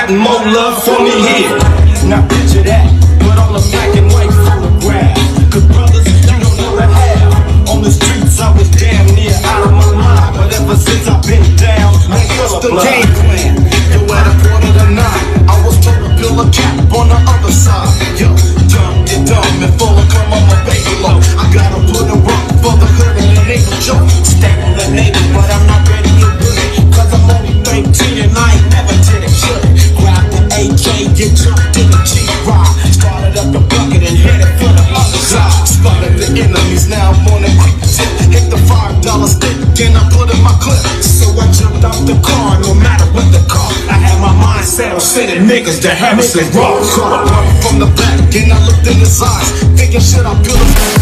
got more love for me here. Now picture that, but on a black and white photograph. Cause brothers, you don't know the half. On the streets I was damn near out of my mind, but ever since I've been down, man, what's the game plan? Yo, at a quarter to 9, I was told to build a cap on the other side. Yo, dumb, get dumb, and full of come on my baby low. I gotta put a rock for the hood and the neighbor joke. Stay on the neighbor, but I'm not ready to do it. Cause I'm only 13 and I ain't never did it. Grab the AK, get jumped in the G-Ride. Started up the bucket and headed for the other side. Spotted the enemies, now I'm on a quick tip. Hit the $5 stick, then I put in my clip. So I jumped out the car, no matter what the car. I had my mind set on sending niggas to Harrison Rock. So I bumped from the back, and I looked in his eyes, thinking should I build a